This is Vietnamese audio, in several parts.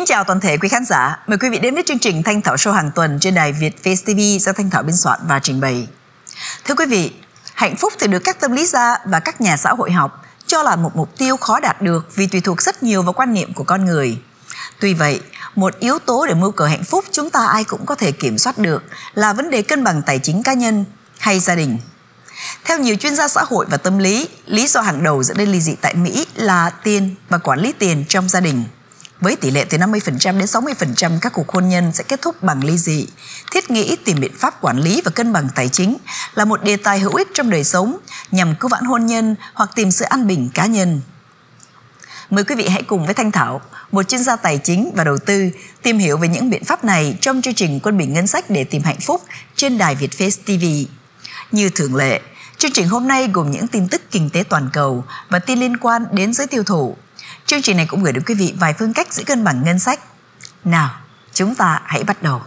chào toàn thể quý khán giả. Mời quý vị đến với chương trình Thanh Thảo Show hàng tuần trên đài Việt Face TV do Thanh Thảo biên soạn và trình bày. Thưa quý vị, hạnh phúc thì được các tâm lý gia và các nhà xã hội học cho là một mục tiêu khó đạt được vì tùy thuộc rất nhiều vào quan niệm của con người. Tuy vậy, một yếu tố để mưu cầu hạnh phúc chúng ta ai cũng có thể kiểm soát được là vấn đề cân bằng tài chính cá nhân hay gia đình. Theo nhiều chuyên gia xã hội và tâm lý, lý do hàng đầu dẫn đến ly dị tại Mỹ là tiền và quản lý tiền trong gia đình. Với tỷ lệ từ 50% đến 60% các cuộc hôn nhân sẽ kết thúc bằng ly dị, thiết nghĩ tìm biện pháp quản lý và cân bằng tài chính là một đề tài hữu ích trong đời sống nhằm cứu vãn hôn nhân hoặc tìm sự an bình cá nhân. Mời quý vị hãy cùng với Thanh Thảo, một chuyên gia tài chính và đầu tư, tìm hiểu về những biện pháp này trong chương trình Quân bình ngân sách để tìm hạnh phúc trên đài Việt Face TV. Như thường lệ, chương trình hôm nay gồm những tin tức kinh tế toàn cầu và tin liên quan đến giới tiêu thụ. Chương trình này cũng gửi đến quý vị vài phương cách giữ cân bằng ngân sách. Nào, chúng ta hãy bắt đầu.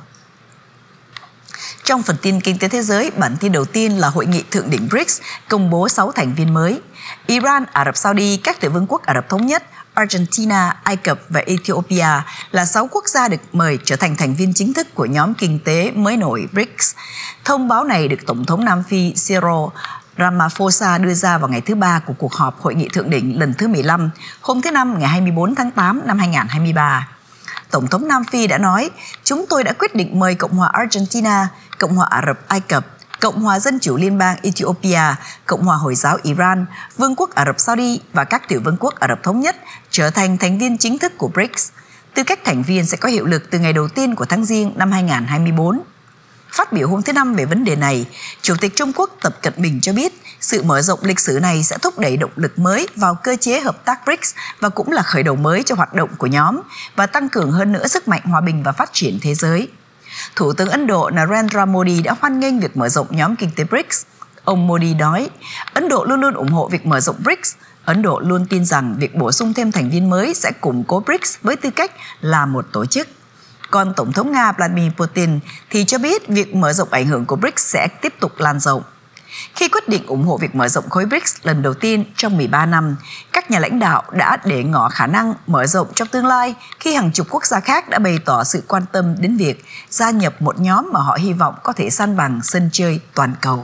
Trong phần tin kinh tế thế giới, bản tin đầu tiên là hội nghị thượng đỉnh BRICS công bố 6 thành viên mới. Iran, Ả Rập Saudi, các tiểu vương quốc Ả Rập Thống Nhất, Argentina, Ai Cập và Ethiopia là 6 quốc gia được mời trở thành thành viên chính thức của nhóm kinh tế mới nổi BRICS. Thông báo này được Tổng thống Nam Phi Cyril Ramaphosa đưa ra vào ngày thứ Ba của cuộc họp hội nghị thượng đỉnh lần thứ 15, hôm thứ Năm ngày 24 tháng 8 năm 2023. Tổng thống Nam Phi đã nói, chúng tôi đã quyết định mời Cộng hòa Argentina, Cộng hòa Ả Rập Ai Cập, Cộng hòa Dân chủ Liên bang Ethiopia, Cộng hòa Hồi giáo Iran, Vương quốc Ả Rập Saudi và các tiểu vương quốc Ả Rập Thống Nhất trở thành thành viên chính thức của BRICS. Tư cách thành viên sẽ có hiệu lực từ ngày đầu tiên của tháng Giêng năm 2024. Phát biểu hôm thứ Năm về vấn đề này, Chủ tịch Trung Quốc Tập Cận Bình cho biết sự mở rộng lịch sử này sẽ thúc đẩy động lực mới vào cơ chế hợp tác BRICS và cũng là khởi đầu mới cho hoạt động của nhóm và tăng cường hơn nữa sức mạnh hòa bình và phát triển thế giới. Thủ tướng Ấn Độ Narendra Modi đã hoan nghênh việc mở rộng nhóm kinh tế BRICS. Ông Modi nói, Ấn Độ luôn luôn ủng hộ việc mở rộng BRICS. Ấn Độ luôn tin rằng việc bổ sung thêm thành viên mới sẽ củng cố BRICS với tư cách là một tổ chức. Còn Tổng thống Nga Vladimir Putin thì cho biết việc mở rộng ảnh hưởng của BRICS sẽ tiếp tục lan rộng. Khi quyết định ủng hộ việc mở rộng khối BRICS lần đầu tiên trong 13 năm, các nhà lãnh đạo đã để ngỏ khả năng mở rộng trong tương lai khi hàng chục quốc gia khác đã bày tỏ sự quan tâm đến việc gia nhập một nhóm mà họ hy vọng có thể san bằng sân chơi toàn cầu.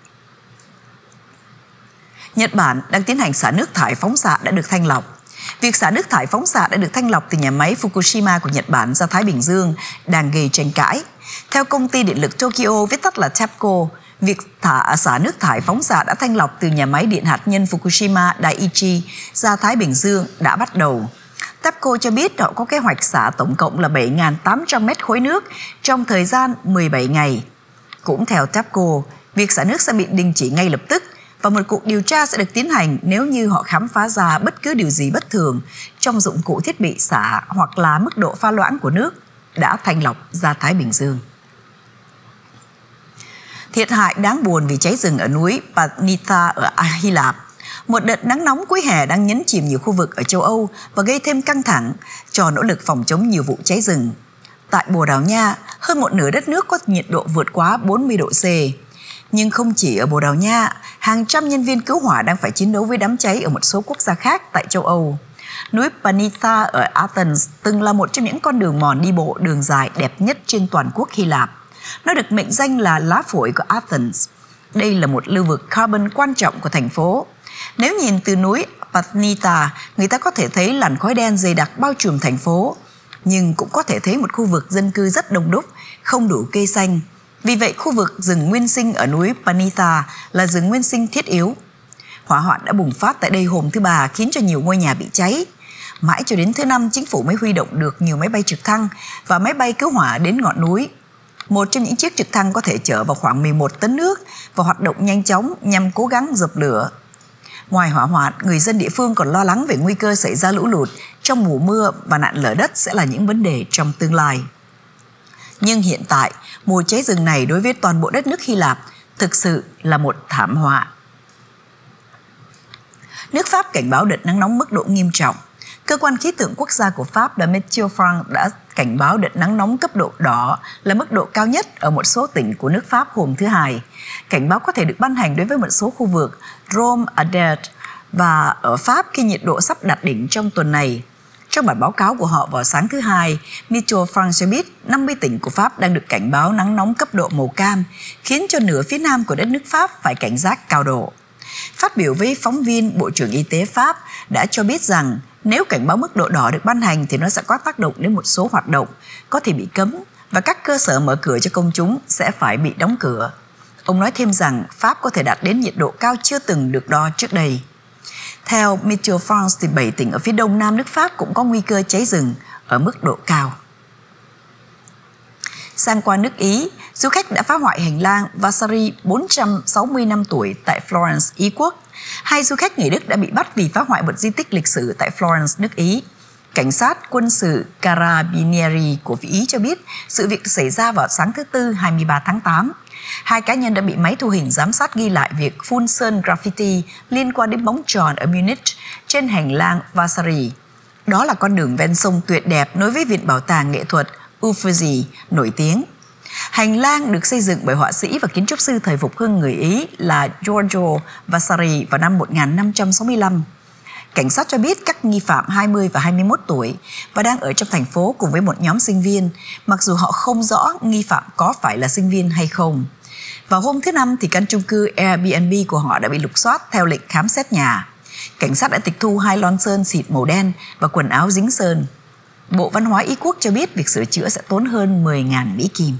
Nhật Bản đang tiến hành xả nước thải phóng xạ đã được thanh lọc. Việc xả nước thải phóng xạ đã được thanh lọc từ nhà máy Fukushima của Nhật Bản ra Thái Bình Dương đang gây tranh cãi. Theo công ty điện lực Tokyo, viết tắt là TEPCO, việc xả nước thải phóng xạ đã thanh lọc từ nhà máy điện hạt nhân Fukushima Daiichi ra Thái Bình Dương đã bắt đầu. TEPCO cho biết họ có kế hoạch xả tổng cộng là 7.800 mét khối nước trong thời gian 17 ngày. Cũng theo TEPCO, việc xả nước sẽ bị đình chỉ ngay lập tức và một cuộc điều tra sẽ được tiến hành nếu như họ khám phá ra bất cứ điều gì bất thường trong dụng cụ thiết bị xả hoặc là mức độ pha loãng của nước đã thanh lọc ra Thái Bình Dương. Thiệt hại đáng buồn vì cháy rừng ở núi Panitha ở Hy Lạp. Một đợt nắng nóng cuối hè đang nhấn chìm nhiều khu vực ở châu Âu và gây thêm căng thẳng cho nỗ lực phòng chống nhiều vụ cháy rừng. Tại Bồ Đào Nha, hơn một nửa đất nước có nhiệt độ vượt quá 40 độ C. Nhưng không chỉ ở Bồ Đào Nha, hàng trăm nhân viên cứu hỏa đang phải chiến đấu với đám cháy ở một số quốc gia khác tại châu Âu. Núi Panitha ở Athens từng là một trong những con đường mòn đi bộ đường dài đẹp nhất trên toàn quốc Hy Lạp. Nó được mệnh danh là lá phổi của Athens. Đây là một lưu vực carbon quan trọng của thành phố. Nếu nhìn từ núi Panitha, người ta có thể thấy làn khói đen dày đặc bao trùm thành phố, nhưng cũng có thể thấy một khu vực dân cư rất đông đúc, không đủ cây xanh. Vì vậy, khu vực rừng nguyên sinh ở núi Panitha là rừng nguyên sinh thiết yếu. Hỏa hoạn đã bùng phát tại đây hôm thứ Ba khiến cho nhiều ngôi nhà bị cháy. Mãi cho đến thứ Năm, chính phủ mới huy động được nhiều máy bay trực thăng và máy bay cứu hỏa đến ngọn núi. Một trong những chiếc trực thăng có thể chở vào khoảng 11 tấn nước và hoạt động nhanh chóng nhằm cố gắng dập lửa. Ngoài hỏa hoạn, người dân địa phương còn lo lắng về nguy cơ xảy ra lũ lụt trong mùa mưa và nạn lở đất sẽ là những vấn đề trong tương lai. Nhưng hiện tại, mùa cháy rừng này đối với toàn bộ đất nước Hy Lạp thực sự là một thảm họa. Nước Pháp cảnh báo đợt nắng nóng mức độ nghiêm trọng. Cơ quan khí tượng quốc gia của Pháp là Météo France đã cảnh báo đợt nắng nóng cấp độ đỏ là mức độ cao nhất ở một số tỉnh của nước Pháp hôm thứ Hai. Cảnh báo có thể được ban hành đối với một số khu vực Rome, Ardèche và ở Pháp khi nhiệt độ sắp đạt đỉnh trong tuần này. Trong bản báo cáo của họ vào sáng thứ Hai, Météo France cho biết 50 tỉnh của Pháp đang được cảnh báo nắng nóng cấp độ màu cam, khiến cho nửa phía nam của đất nước Pháp phải cảnh giác cao độ. Phát biểu với phóng viên, Bộ trưởng Y tế Pháp đã cho biết rằng nếu cảnh báo mức độ đỏ được ban hành thì nó sẽ có tác động đến một số hoạt động có thể bị cấm và các cơ sở mở cửa cho công chúng sẽ phải bị đóng cửa. Ông nói thêm rằng Pháp có thể đạt đến nhiệt độ cao chưa từng được đo trước đây. Theo Météo France, thì 7 tỉnh ở phía đông nam nước Pháp cũng có nguy cơ cháy rừng ở mức độ cao. Sang qua nước Ý, du khách đã phá hoại hành lang Vasari 460 năm tuổi tại Florence, Ý quốc. 2 du khách người Đức đã bị bắt vì phá hoại một di tích lịch sử tại Florence, nước Ý. Cảnh sát quân sự Carabinieri của Ý cho biết sự việc xảy ra vào sáng thứ Tư 23 tháng 8. 2 cá nhân đã bị máy thu hình giám sát ghi lại việc phun sơn graffiti liên quan đến bóng tròn ở Munich trên hành lang Vasari. Đó là con đường ven sông tuyệt đẹp nối với Viện Bảo tàng Nghệ thuật Uffizi nổi tiếng. Hành lang được xây dựng bởi họa sĩ và kiến trúc sư thời phục hưng người Ý là Giorgio Vasari vào năm 1565. Cảnh sát cho biết các nghi phạm 20 và 21 tuổi và đang ở trong thành phố cùng với một nhóm sinh viên, mặc dù họ không rõ nghi phạm có phải là sinh viên hay không. Vào hôm thứ Năm, thì căn chung cư Airbnb của họ đã bị lục soát theo lệnh khám xét nhà. Cảnh sát đã tịch thu 2 lon sơn xịt màu đen và quần áo dính sơn. Bộ Văn hóa Ý quốc cho biết việc sửa chữa sẽ tốn hơn 10.000 Mỹ Kim.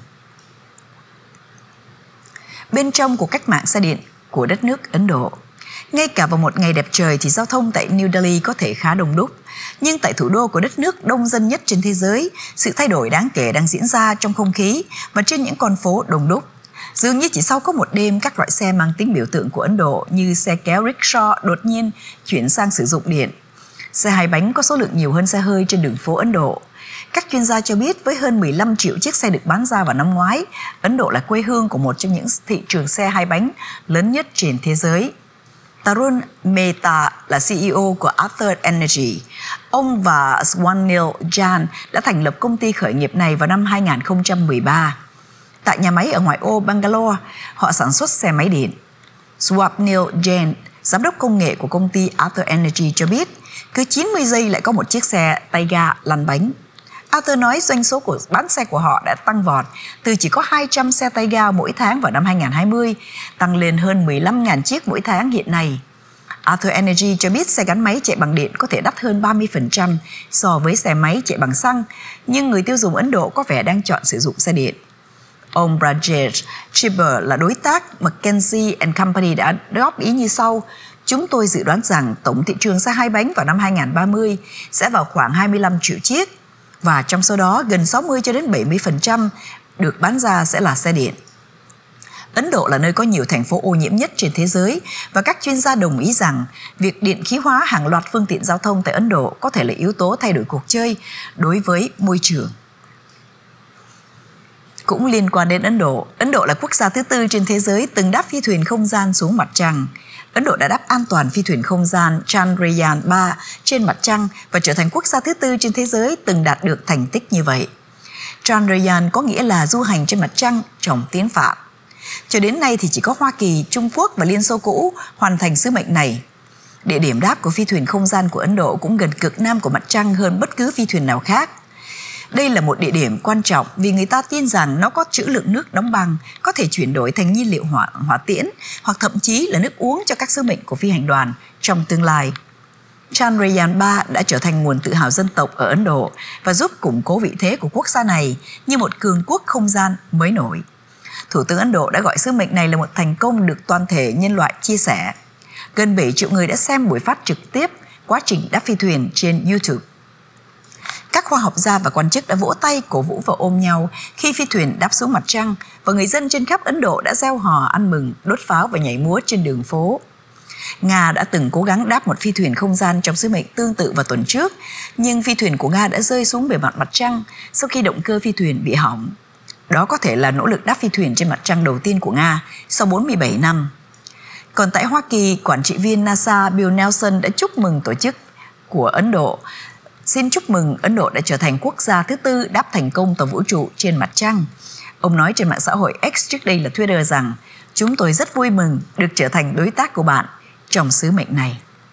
Bên trong cuộc cách mạng xe điện của đất nước Ấn Độ, ngay cả vào một ngày đẹp trời thì giao thông tại New Delhi có thể khá đông đúc. Nhưng tại thủ đô của đất nước đông dân nhất trên thế giới, sự thay đổi đáng kể đang diễn ra trong không khí và trên những con phố đông đúc. Dường như chỉ sau có một đêm, các loại xe mang tính biểu tượng của Ấn Độ như xe kéo rickshaw đột nhiên chuyển sang sử dụng điện. Xe 2 bánh có số lượng nhiều hơn xe hơi trên đường phố Ấn Độ. Các chuyên gia cho biết với hơn 15 triệu chiếc xe được bán ra vào năm ngoái, Ấn Độ là quê hương của một trong những thị trường xe 2 bánh lớn nhất trên thế giới. Tarun Mehta là CEO của Ather Energy. Ông và Swanil Jan đã thành lập công ty khởi nghiệp này vào năm 2013. Tại nhà máy ở ngoại ô Bangalore, họ sản xuất xe máy điện. Swanil Jan, giám đốc công nghệ của công ty Ather Energy cho biết, cứ 90 giây lại có một chiếc xe tay ga lăn bánh. Ather nói doanh số của bán xe của họ đã tăng vọt từ chỉ có 200 xe tay ga mỗi tháng vào năm 2020, tăng lên hơn 15.000 chiếc mỗi tháng hiện nay. Ather Energy cho biết xe gắn máy chạy bằng điện có thể đắt hơn 30% so với xe máy chạy bằng xăng, nhưng người tiêu dùng Ấn Độ có vẻ đang chọn sử dụng xe điện. Ông Rajesh Chibber là đối tác McKinsey & Company đã góp ý như sau: chúng tôi dự đoán rằng tổng thị trường xe 2 bánh vào năm 2030 sẽ vào khoảng 25 triệu chiếc, và trong số đó gần 60 cho đến 70% được bán ra sẽ là xe điện. Ấn Độ là nơi có nhiều thành phố ô nhiễm nhất trên thế giới và các chuyên gia đồng ý rằng việc điện khí hóa hàng loạt phương tiện giao thông tại Ấn Độ có thể là yếu tố thay đổi cuộc chơi đối với môi trường. Cũng liên quan đến Ấn Độ là quốc gia thứ 4 trên thế giới từng đáp phi thuyền không gian xuống mặt trăng. Ấn Độ đã đáp an toàn phi thuyền không gian Chandrayaan-3 trên mặt trăng và trở thành quốc gia thứ 4 trên thế giới từng đạt được thành tích như vậy. Chandrayaan có nghĩa là du hành trên mặt trăng trong tiếng Pháp. Cho đến nay thì chỉ có Hoa Kỳ, Trung Quốc và Liên Xô cũ hoàn thành sứ mệnh này. Địa điểm đáp của phi thuyền không gian của Ấn Độ cũng gần cực nam của mặt trăng hơn bất cứ phi thuyền nào khác. Đây là một địa điểm quan trọng vì người ta tin rằng nó có trữ lượng nước đóng băng, có thể chuyển đổi thành nhiên liệu hỏa tiễn hoặc thậm chí là nước uống cho các sứ mệnh của phi hành đoàn trong tương lai. Chandrayaan-3 đã trở thành nguồn tự hào dân tộc ở Ấn Độ và giúp củng cố vị thế của quốc gia này như một cường quốc không gian mới nổi. Thủ tướng Ấn Độ đã gọi sứ mệnh này là một thành công được toàn thể nhân loại chia sẻ. Gần 7 triệu người đã xem buổi phát trực tiếp quá trình đáp phi thuyền trên YouTube. Các khoa học gia và quan chức đã vỗ tay, cổ vũ và ôm nhau khi phi thuyền đáp xuống mặt trăng, và người dân trên khắp Ấn Độ đã reo hò ăn mừng, đốt pháo và nhảy múa trên đường phố. Nga đã từng cố gắng đáp một phi thuyền không gian trong sứ mệnh tương tự vào tuần trước, nhưng phi thuyền của Nga đã rơi xuống bề mặt mặt trăng sau khi động cơ phi thuyền bị hỏng. Đó có thể là nỗ lực đáp phi thuyền trên mặt trăng đầu tiên của Nga sau 47 năm. Còn tại Hoa Kỳ, quản trị viên NASA Bill Nelson đã chúc mừng tổ chức của Ấn Độ. Xin chúc mừng Ấn Độ đã trở thành quốc gia thứ 4 đáp thành công tàu vũ trụ trên mặt trăng. Ông nói trên mạng xã hội X, trước đây là Twitter, rằng chúng tôi rất vui mừng được trở thành đối tác của bạn trong sứ mệnh này.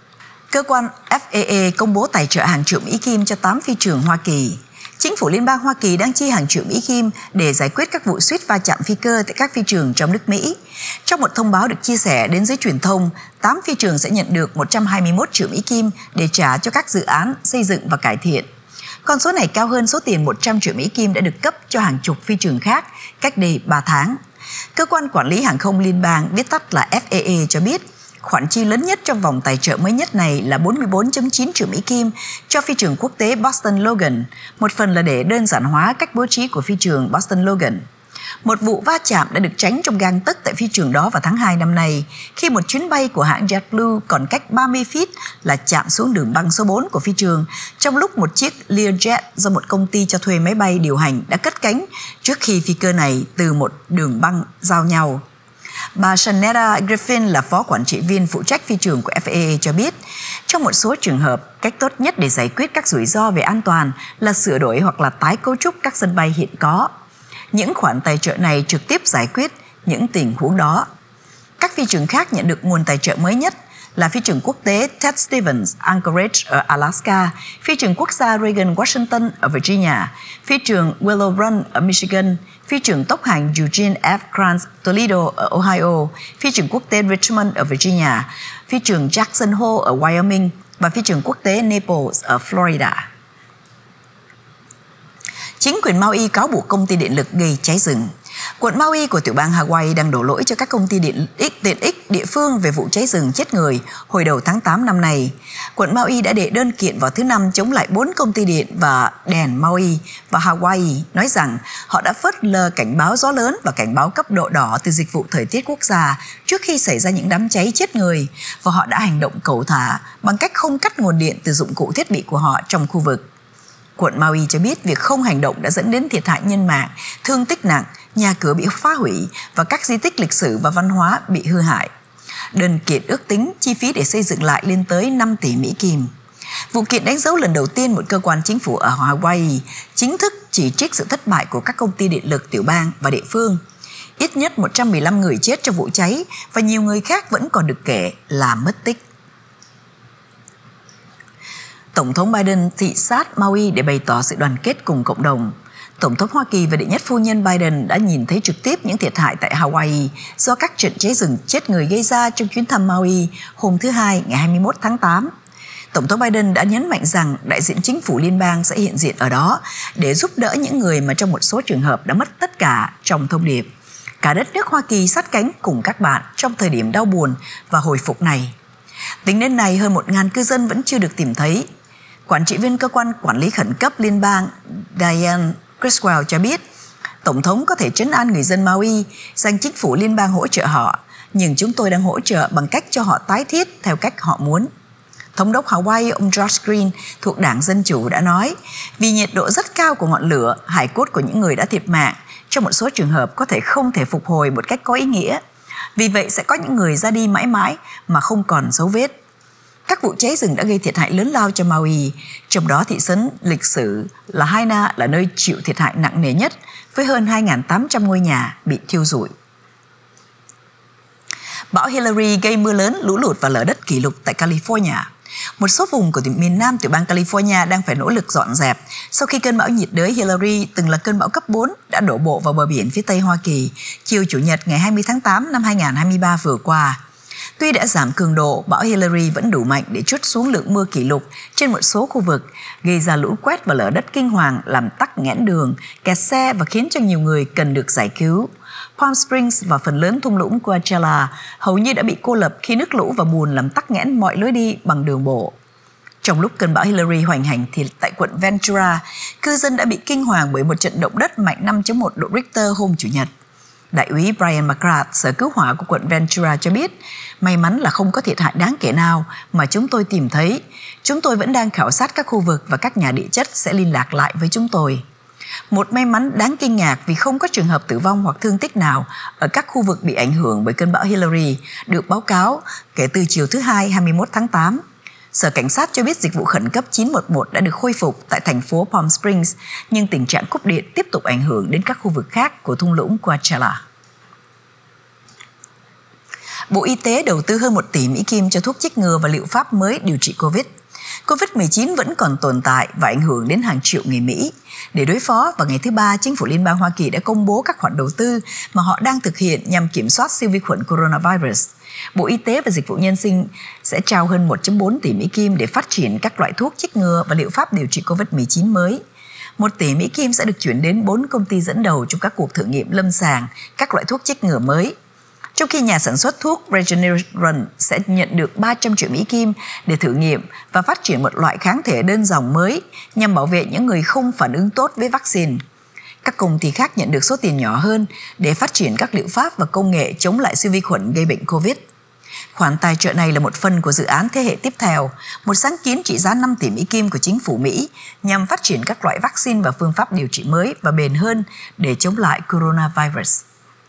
Cơ quan FAA công bố tài trợ hàng triệu Mỹ Kim cho 8 phi trường Hoa Kỳ. Chính phủ Liên bang Hoa Kỳ đang chi hàng triệu Mỹ Kim để giải quyết các vụ suýt va chạm phi cơ tại các phi trường trong nước Mỹ. Trong một thông báo được chia sẻ đến giới truyền thông, 8 phi trường sẽ nhận được 121 triệu Mỹ Kim để trả cho các dự án xây dựng và cải thiện. Con số này cao hơn số tiền 100 triệu Mỹ Kim đã được cấp cho hàng chục phi trường khác cách đây 3 tháng. Cơ quan quản lý hàng không liên bang, viết tắt là FAA, cho biết khoản chi lớn nhất trong vòng tài trợ mới nhất này là 44.9 triệu Mỹ Kim cho phi trường quốc tế Boston Logan, một phần là để đơn giản hóa cách bố trí của phi trường Boston Logan. Một vụ va chạm đã được tránh trong gang tấc tại phi trường đó vào tháng 2 năm nay, khi một chuyến bay của hãng JetBlue còn cách 30 feet là chạm xuống đường băng số 4 của phi trường, trong lúc một chiếc Learjet do một công ty cho thuê máy bay điều hành đã cất cánh trước khi phi cơ này từ một đường băng giao nhau. Bà Shanetta Griffin là phó quản trị viên phụ trách phi trường của FAA cho biết, trong một số trường hợp, cách tốt nhất để giải quyết các rủi ro về an toàn là sửa đổi hoặc là tái cấu trúc các sân bay hiện có. Những khoản tài trợ này trực tiếp giải quyết những tình huống đó. Các phi trường khác nhận được nguồn tài trợ mới nhất là phi trường quốc tế Ted Stevens Anchorage ở Alaska, phi trường quốc gia Reagan Washington ở Virginia, phi trường Willow Run ở Michigan, phi trường tốc hành Eugene F. Kranz Toledo ở Ohio, phi trường quốc tế Richmond ở Virginia, phi trường Jackson Hole ở Wyoming và phi trường quốc tế Naples ở Florida. Chính quyền Maui cáo buộc công ty điện lực gây cháy rừng. Quận Maui của tiểu bang Hawaii đang đổ lỗi cho các công ty tiện ích địa phương về vụ cháy rừng chết người hồi đầu tháng 8 năm nay. Quận Maui đã đệ đơn kiện vào thứ Năm chống lại 4 công ty điện và đèn Maui và Hawaii, nói rằng họ đã phớt lờ cảnh báo gió lớn và cảnh báo cấp độ đỏ từ dịch vụ thời tiết quốc gia trước khi xảy ra những đám cháy chết người, và họ đã hành động cẩu thả bằng cách không cắt nguồn điện từ dụng cụ thiết bị của họ trong khu vực. Quận Maui cho biết việc không hành động đã dẫn đến thiệt hại nhân mạng, thương tích nặng, nhà cửa bị phá hủy và các di tích lịch sử và văn hóa bị hư hại. Đơn kiện ước tính chi phí để xây dựng lại lên tới 5 tỷ Mỹ Kim. Vụ kiện đánh dấu lần đầu tiên một cơ quan chính phủ ở Hawaii chính thức chỉ trích sự thất bại của các công ty điện lực tiểu bang và địa phương. Ít nhất 115 người chết trong vụ cháy và nhiều người khác vẫn còn được kể là mất tích. Tổng thống Biden thị sát Maui để bày tỏ sự đoàn kết cùng cộng đồng. Tổng thống Hoa Kỳ và đệ nhất phu nhân Biden đã nhìn thấy trực tiếp những thiệt hại tại Hawaii do các trận cháy rừng chết người gây ra trong chuyến thăm Maui hôm thứ Hai ngày 21 tháng 8. Tổng thống Biden đã nhấn mạnh rằng đại diện chính phủ liên bang sẽ hiện diện ở đó để giúp đỡ những người mà trong một số trường hợp đã mất tất cả trong thông điệp. Cả đất nước Hoa Kỳ sát cánh cùng các bạn trong thời điểm đau buồn và hồi phục này. Tính đến nay, hơn 1.000 cư dân vẫn chưa được tìm thấy. Quản trị viên cơ quan quản lý khẩn cấp liên bang Diane Criswell cho biết, Tổng thống có thể trấn an người dân Maui rằng chính phủ liên bang hỗ trợ họ, nhưng chúng tôi đang hỗ trợ bằng cách cho họ tái thiết theo cách họ muốn. Thống đốc Hawaii ông Josh Green thuộc Đảng Dân Chủ đã nói, vì nhiệt độ rất cao của ngọn lửa, hài cốt của những người đã thiệt mạng trong một số trường hợp không thể phục hồi một cách có ý nghĩa. Vì vậy sẽ có những người ra đi mãi mãi mà không còn dấu vết. Các vụ cháy rừng đã gây thiệt hại lớn lao cho Maui, trong đó thị trấn lịch sử Lahaina là nơi chịu thiệt hại nặng nề nhất, với hơn 2.800 ngôi nhà bị thiêu rụi. Bão Hillary gây mưa lớn, lũ lụt và lở đất kỷ lục tại California. Một số vùng của miền Nam tiểu bang California đang phải nỗ lực dọn dẹp sau khi cơn bão nhiệt đới Hillary, từng là cơn bão cấp 4, đã đổ bộ vào bờ biển phía Tây Hoa Kỳ chiều Chủ nhật ngày 20 tháng 8 năm 2023 vừa qua. Tuy đã giảm cường độ, bão Hillary vẫn đủ mạnh để trút xuống lượng mưa kỷ lục trên một số khu vực, gây ra lũ quét và lở đất kinh hoàng, làm tắc nghẽn đường, kẹt xe và khiến cho nhiều người cần được giải cứu. Palm Springs và phần lớn thung lũng Coachella hầu như đã bị cô lập khi nước lũ và bùn làm tắc nghẽn mọi lối đi bằng đường bộ. Trong lúc cơn bão Hillary hoành hành thì tại quận Ventura, cư dân đã bị kinh hoàng bởi một trận động đất mạnh 5.1 độ Richter hôm Chủ nhật. Đại úy Brian McGrath, sở cứu hỏa của quận Ventura cho biết, may mắn là không có thiệt hại đáng kể nào mà chúng tôi tìm thấy. Chúng tôi vẫn đang khảo sát các khu vực và các nhà địa chất sẽ liên lạc lại với chúng tôi. Một may mắn đáng kinh ngạc vì không có trường hợp tử vong hoặc thương tích nào ở các khu vực bị ảnh hưởng bởi cơn bão Hillary được báo cáo kể từ chiều thứ Hai 21 tháng 8. Sở Cảnh sát cho biết dịch vụ khẩn cấp 911 đã được khôi phục tại thành phố Palm Springs, nhưng tình trạng cúp điện tiếp tục ảnh hưởng đến các khu vực khác của thung lũng Coachella. Bộ Y tế đầu tư hơn 1 tỷ Mỹ Kim cho thuốc chích ngừa và liệu pháp mới điều trị Covid. Covid-19 vẫn còn tồn tại và ảnh hưởng đến hàng triệu người Mỹ. Để đối phó, vào ngày thứ Ba, Chính phủ Liên bang Hoa Kỳ đã công bố các khoản đầu tư mà họ đang thực hiện nhằm kiểm soát siêu vi khuẩn coronavirus. Bộ Y tế và Dịch vụ Nhân sinh sẽ trao hơn 1.4 tỷ Mỹ Kim để phát triển các loại thuốc chích ngừa và liệu pháp điều trị Covid-19 mới. 1 tỷ Mỹ Kim sẽ được chuyển đến 4 công ty dẫn đầu trong các cuộc thử nghiệm lâm sàng các loại thuốc chích ngừa mới. Trong khi nhà sản xuất thuốc Regeneron sẽ nhận được 300 triệu Mỹ Kim để thử nghiệm và phát triển một loại kháng thể đơn dòng mới nhằm bảo vệ những người không phản ứng tốt với vaccine. Các công ty khác nhận được số tiền nhỏ hơn để phát triển các liệu pháp và công nghệ chống lại siêu vi khuẩn gây bệnh COVID. Khoản tài trợ này là một phần của dự án thế hệ tiếp theo, một sáng kiến trị giá 5 tỷ Mỹ Kim của chính phủ Mỹ nhằm phát triển các loại vaccine và phương pháp điều trị mới và bền hơn để chống lại coronavirus.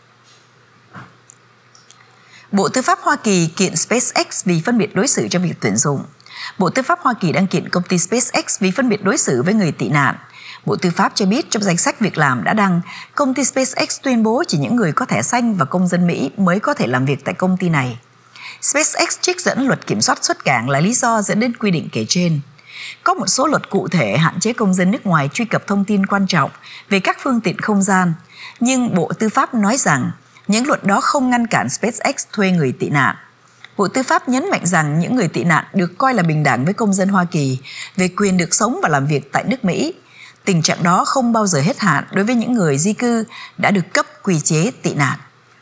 Bộ Tư pháp Hoa Kỳ kiện SpaceX vì phân biệt đối xử trong việc tuyển dụng. Bộ Tư pháp Hoa Kỳ đang kiện công ty SpaceX vì phân biệt đối xử với người tị nạn. Bộ Tư pháp cho biết trong danh sách việc làm đã đăng, công ty SpaceX tuyên bố chỉ những người có thẻ xanh và công dân Mỹ mới có thể làm việc tại công ty này. SpaceX trích dẫn luật kiểm soát xuất cảng là lý do dẫn đến quy định kể trên. Có một số luật cụ thể hạn chế công dân nước ngoài truy cập thông tin quan trọng về các phương tiện không gian, nhưng Bộ Tư pháp nói rằng những luật đó không ngăn cản SpaceX thuê người tị nạn. Bộ Tư pháp nhấn mạnh rằng những người tị nạn được coi là bình đẳng với công dân Hoa Kỳ về quyền được sống và làm việc tại nước Mỹ. Tình trạng đó không bao giờ hết hạn đối với những người di cư đã được cấp quy chế tị nạn.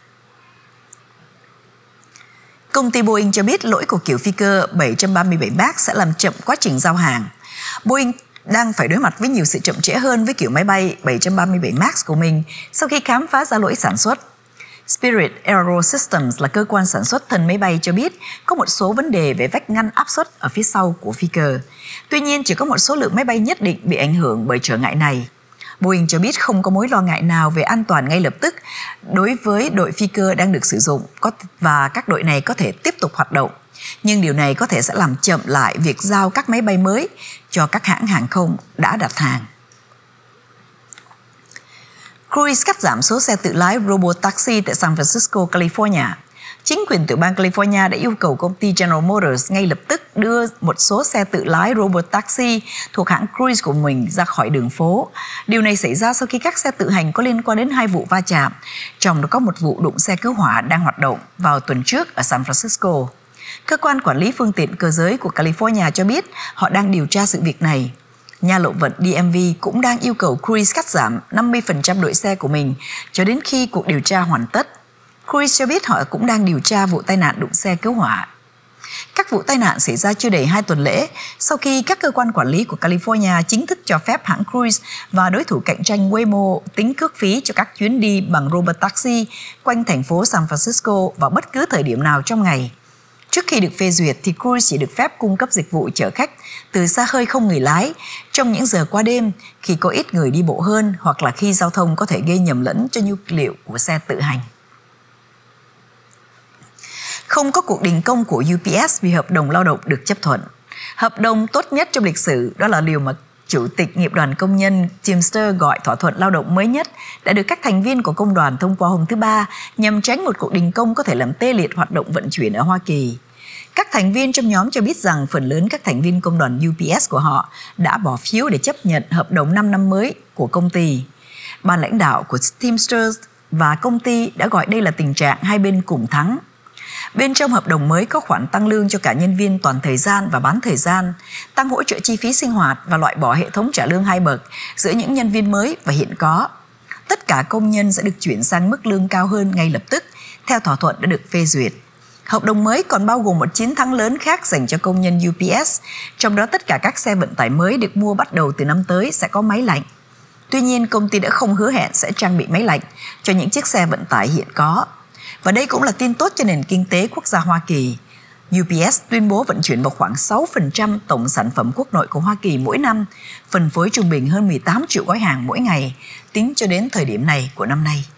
Công ty Boeing cho biết lỗi của kiểu phi cơ 737 MAX sẽ làm chậm quá trình giao hàng. Boeing đang phải đối mặt với nhiều sự chậm trễ hơn với kiểu máy bay 737 MAX của mình sau khi khám phá ra lỗi sản xuất. Spirit Aerosystems là cơ quan sản xuất thân máy bay cho biết có một số vấn đề về vách ngăn áp suất ở phía sau của phi cơ. Tuy nhiên, chỉ có một số lượng máy bay nhất định bị ảnh hưởng bởi trở ngại này. Boeing cho biết không có mối lo ngại nào về an toàn ngay lập tức đối với đội phi cơ đang được sử dụng và các đội này có thể tiếp tục hoạt động. Nhưng điều này có thể sẽ làm chậm lại việc giao các máy bay mới cho các hãng hàng không đã đặt hàng. Cruise cắt giảm số xe tự lái robotaxi tại San Francisco, California. Chính quyền tiểu bang California đã yêu cầu công ty General Motors ngay lập tức đưa một số xe tự lái robotaxi thuộc hãng Cruise của mình ra khỏi đường phố. Điều này xảy ra sau khi các xe tự hành có liên quan đến 2 vụ va chạm, trong đó có một vụ đụng xe cứu hỏa đang hoạt động vào tuần trước ở San Francisco. Cơ quan quản lý phương tiện cơ giới của California cho biết họ đang điều tra sự việc này. Nhà lộ vận DMV cũng đang yêu cầu Cruise cắt giảm 50% đội xe của mình cho đến khi cuộc điều tra hoàn tất. Cruise cho biết họ cũng đang điều tra vụ tai nạn đụng xe cứu hỏa. Các vụ tai nạn xảy ra chưa đầy 2 tuần lễ sau khi các cơ quan quản lý của California chính thức cho phép hãng Cruise và đối thủ cạnh tranh Waymo tính cước phí cho các chuyến đi bằng robotaxi quanh thành phố San Francisco vào bất cứ thời điểm nào trong ngày. Trước khi được phê duyệt thì Cruise chỉ được phép cung cấp dịch vụ chở khách từ xa hơi không người lái trong những giờ qua đêm khi có ít người đi bộ hơn hoặc là khi giao thông có thể gây nhầm lẫn cho nhu liệu của xe tự hành. Không có cuộc đình công của UPS vì hợp đồng lao động được chấp thuận. Hợp đồng tốt nhất trong lịch sử, đó là điều mà Chủ tịch Nghiệp đoàn Công nhân Teamster gọi thỏa thuận lao động mới nhất, đã được các thành viên của công đoàn thông qua hôm thứ Ba nhằm tránh một cuộc đình công có thể làm tê liệt hoạt động vận chuyển ở Hoa Kỳ. Các thành viên trong nhóm cho biết rằng phần lớn các thành viên công đoàn UPS của họ đã bỏ phiếu để chấp nhận hợp đồng 5 năm mới của công ty. Ban lãnh đạo của Teamsters và công ty đã gọi đây là tình trạng hai bên cùng thắng. Bên trong hợp đồng mới có khoản tăng lương cho cả nhân viên toàn thời gian và bán thời gian, tăng hỗ trợ chi phí sinh hoạt và loại bỏ hệ thống trả lương 2 bậc giữa những nhân viên mới và hiện có. Tất cả công nhân sẽ được chuyển sang mức lương cao hơn ngay lập tức, theo thỏa thuận đã được phê duyệt. Hợp đồng mới còn bao gồm một chiến thắng lớn khác dành cho công nhân UPS, trong đó tất cả các xe vận tải mới được mua bắt đầu từ năm tới sẽ có máy lạnh. Tuy nhiên, công ty đã không hứa hẹn sẽ trang bị máy lạnh cho những chiếc xe vận tải hiện có. Và đây cũng là tin tốt cho nền kinh tế quốc gia Hoa Kỳ. UPS tuyên bố vận chuyển vào khoảng 6% tổng sản phẩm quốc nội của Hoa Kỳ mỗi năm, phân phối trung bình hơn 18 triệu gói hàng mỗi ngày, tính cho đến thời điểm này của năm nay.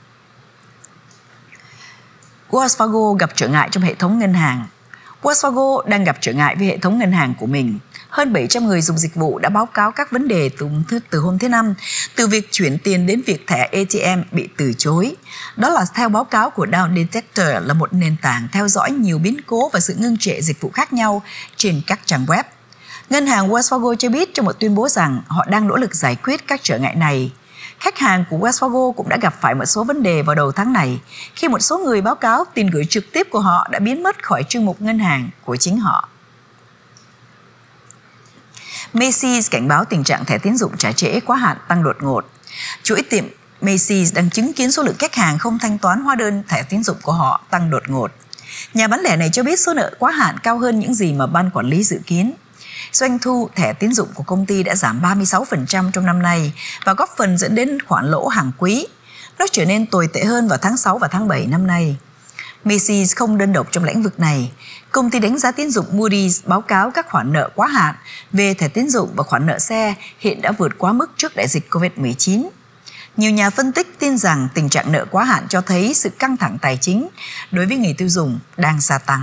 Wells Fargo gặp trở ngại trong hệ thống ngân hàng. Wells Fargo đang gặp trở ngại với hệ thống ngân hàng của mình. Hơn 700 người dùng dịch vụ đã báo cáo các vấn đề từ hôm thứ Năm, từ việc chuyển tiền đến việc thẻ ATM bị từ chối. Đó là theo báo cáo của Down Detector, là một nền tảng theo dõi nhiều biến cố và sự ngưng trệ dịch vụ khác nhau trên các trang web. Ngân hàng Wells Fargo cho biết trong một tuyên bố rằng họ đang nỗ lực giải quyết các trở ngại này. Khách hàng của Wells Fargo cũng đã gặp phải một số vấn đề vào đầu tháng này, khi một số người báo cáo tiền gửi trực tiếp của họ đã biến mất khỏi chương mục ngân hàng của chính họ. Macy's cảnh báo tình trạng thẻ tín dụng trả trễ quá hạn tăng đột ngột. Chuỗi tiệm Macy's đang chứng kiến số lượng khách hàng không thanh toán hóa đơn thẻ tín dụng của họ tăng đột ngột. Nhà bán lẻ này cho biết số nợ quá hạn cao hơn những gì mà ban quản lý dự kiến. Doanh thu thẻ tín dụng của công ty đã giảm 36% trong năm nay và góp phần dẫn đến khoản lỗ hàng quý. Nó trở nên tồi tệ hơn vào tháng 6 và tháng 7 năm nay. Macy's không đơn độc trong lĩnh vực này. Công ty đánh giá tín dụng Moody's báo cáo các khoản nợ quá hạn về thẻ tín dụng và khoản nợ xe hiện đã vượt quá mức trước đại dịch COVID-19. Nhiều nhà phân tích tin rằng tình trạng nợ quá hạn cho thấy sự căng thẳng tài chính đối với người tiêu dùng đang gia tăng.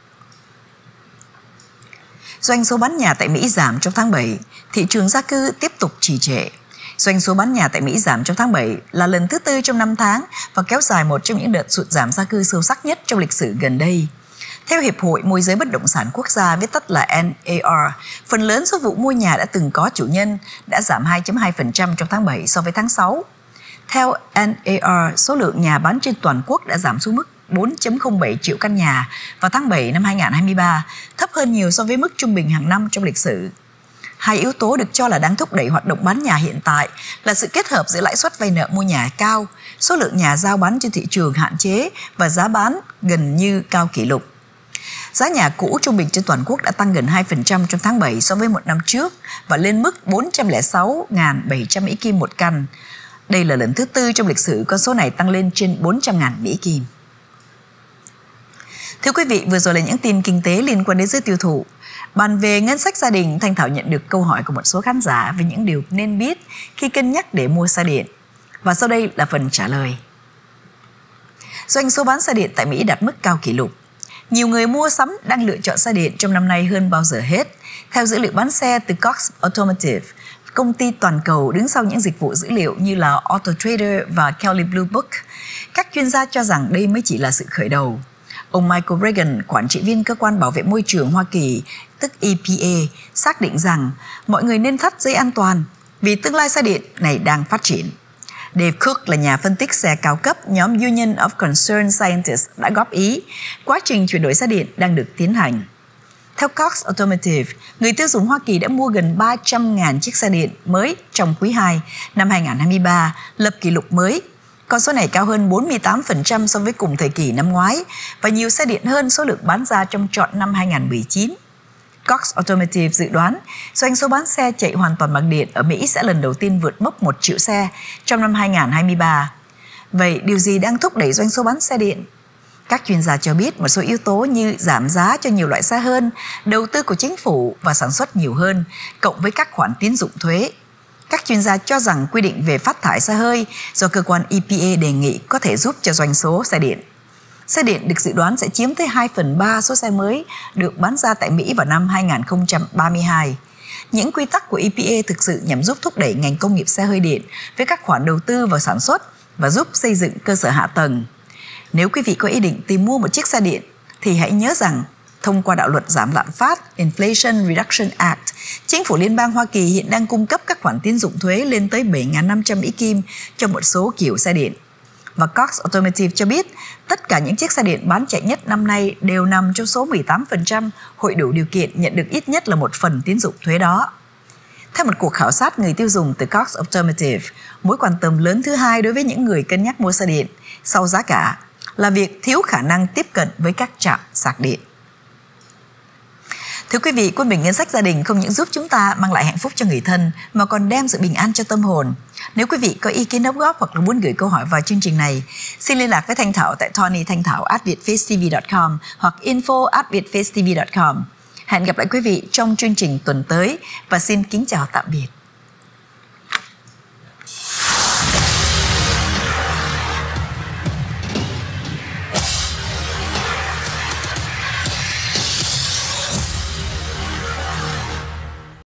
Doanh số bán nhà tại Mỹ giảm trong tháng 7, thị trường gia cư tiếp tục trì trệ. Doanh số bán nhà tại Mỹ giảm trong tháng 7 là lần thứ tư trong 5 tháng và kéo dài một trong những đợt sụt giảm gia cư sâu sắc nhất trong lịch sử gần đây. Theo Hiệp hội Môi giới Bất động sản Quốc gia, viết tắt là NAR, phần lớn số vụ mua nhà đã từng có chủ nhân đã giảm 2.2% trong tháng 7 so với tháng 6. Theo NAR, số lượng nhà bán trên toàn quốc đã giảm xuống mức 4.07 triệu căn nhà vào tháng 7 năm 2023, thấp hơn nhiều so với mức trung bình hàng năm trong lịch sử. Hai yếu tố được cho là đang thúc đẩy hoạt động bán nhà hiện tại là sự kết hợp giữa lãi suất vay nợ mua nhà cao, số lượng nhà giao bán trên thị trường hạn chế và giá bán gần như cao kỷ lục. Giá nhà cũ trung bình trên toàn quốc đã tăng gần 2% trong tháng 7 so với một năm trước và lên mức 406.700 Mỹ Kim một căn. Đây là lần thứ tư trong lịch sử con số này tăng lên trên 400.000 Mỹ Kim. Thưa quý vị, vừa rồi là những tin kinh tế liên quan đến giới tiêu thụ. Bàn về ngân sách gia đình, Thanh Thảo nhận được câu hỏi của một số khán giả về những điều nên biết khi cân nhắc để mua xe điện. Và sau đây là phần trả lời. Doanh số bán xe điện tại Mỹ đạt mức cao kỷ lục. Nhiều người mua sắm đang lựa chọn xe điện trong năm nay hơn bao giờ hết. Theo dữ liệu bán xe từ Cox Automotive, công ty toàn cầu đứng sau những dịch vụ dữ liệu như là AutoTrader và Kelley Blue Book, các chuyên gia cho rằng đây mới chỉ là sự khởi đầu. Ông Michael Regan, quản trị viên cơ quan bảo vệ môi trường Hoa Kỳ, tức EPA, xác định rằng mọi người nên thắt dây an toàn vì tương lai xe điện này đang phát triển. Dave Cook là nhà phân tích xe cao cấp nhóm Union of Concerned Scientists đã góp ý quá trình chuyển đổi xe điện đang được tiến hành. Theo Cox Automotive, người tiêu dùng Hoa Kỳ đã mua gần 300.000 chiếc xe điện mới trong quý 2 năm 2023, lập kỷ lục mới. Con số này cao hơn 48% so với cùng thời kỳ năm ngoái và nhiều xe điện hơn số lượng bán ra trong trọn năm 2019. Cox Automotive dự đoán doanh số bán xe chạy hoàn toàn bằng điện ở Mỹ sẽ lần đầu tiên vượt mốc 1 triệu xe trong năm 2023. Vậy điều gì đang thúc đẩy doanh số bán xe điện? Các chuyên gia cho biết một số yếu tố như giảm giá cho nhiều loại xe hơn, đầu tư của chính phủ và sản xuất nhiều hơn, cộng với các khoản tín dụng thuế. Các chuyên gia cho rằng quy định về phát thải xe hơi do cơ quan EPA đề nghị có thể giúp cho doanh số xe điện. Xe điện được dự đoán sẽ chiếm tới 2/3 số xe mới được bán ra tại Mỹ vào năm 2032. Những quy tắc của EPA thực sự nhằm giúp thúc đẩy ngành công nghiệp xe hơi điện với các khoản đầu tư vào sản xuất và giúp xây dựng cơ sở hạ tầng. Nếu quý vị có ý định tìm mua một chiếc xe điện thì hãy nhớ rằng thông qua đạo luật giảm lạm phát Inflation Reduction Act, chính phủ liên bang Hoa Kỳ hiện đang cung cấp các khoản tín dụng thuế lên tới 7.500 Mỹ Kim cho một số kiểu xe điện. Và Cox Automotive cho biết tất cả những chiếc xe điện bán chạy nhất năm nay đều nằm trong số 18% hội đủ điều kiện nhận được ít nhất là một phần tín dụng thuế đó. Theo một cuộc khảo sát người tiêu dùng từ Cox Automotive, mối quan tâm lớn thứ hai đối với những người cân nhắc mua xe điện sau giá cả là việc thiếu khả năng tiếp cận với các trạm sạc điện. Thưa quý vị, quân bình ngân sách gia đình không những giúp chúng ta mang lại hạnh phúc cho người thân mà còn đem sự bình an cho tâm hồn. Nếu quý vị có ý kiến đóng góp hoặc là muốn gửi câu hỏi vào chương trình này, xin liên lạc với Thanh Thảo tại tonythanhthảo@vietfacetv.com hoặc info@vietfacetv.com. Hẹn gặp lại quý vị trong chương trình tuần tới và xin kính chào tạm biệt.